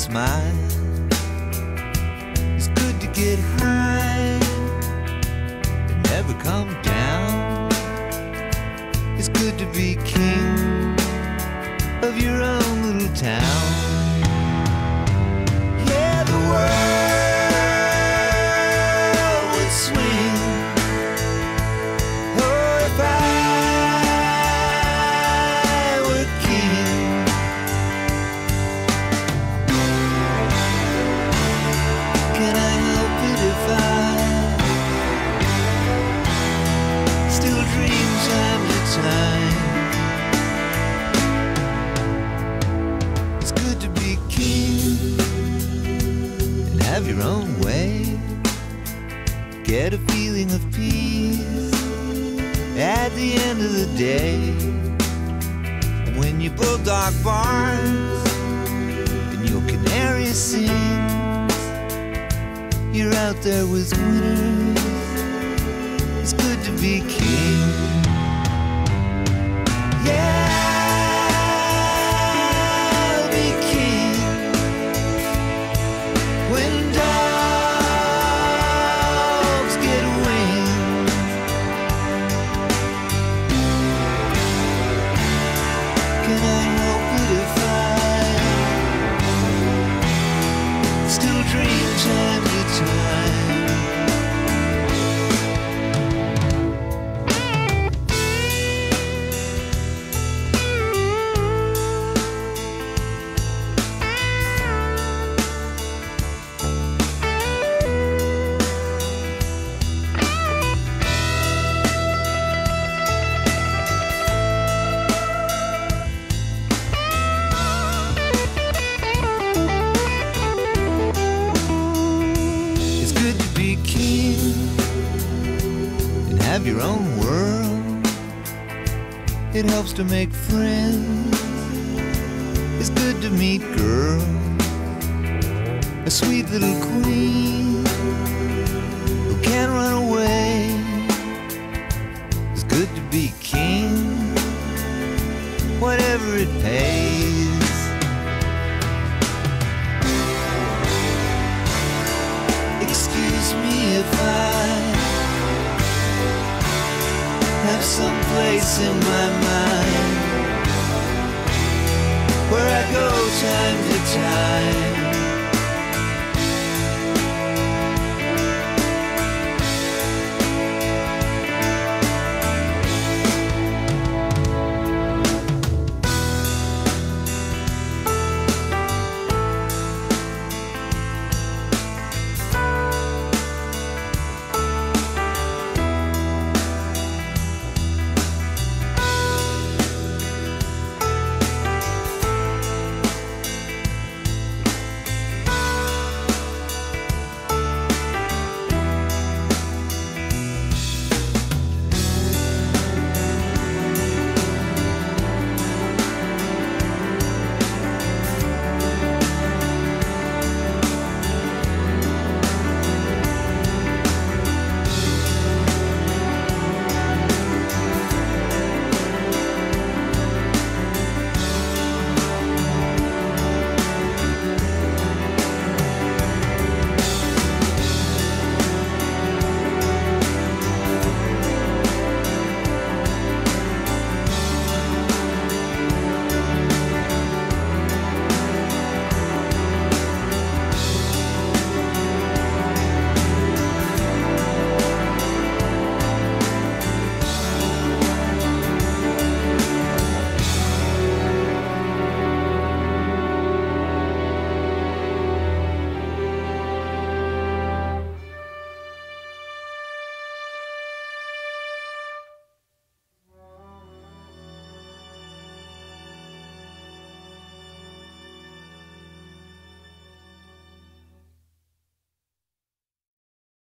smile. It's good to get high and never come down. It's good to be king of your own little town. Yeah, the world would swing. Oh, if I were king. Can I help it if I still dream time to time? It's good to be king and have your own way. Get a feeling of peace at the end of the day. And when your bulldog barks and your canary sings, you're out there with winners. It's good to be king. Yeah, I'll be king when dogs get wings. Can I help it if I still dream time to time? It's good to be king and have your own world. It helps to make friends. It's good to meet girls, a sweet little queen who can't run away. It's good to be king, whatever it pays. Excuse me if I have some place in my mind where I go time to time.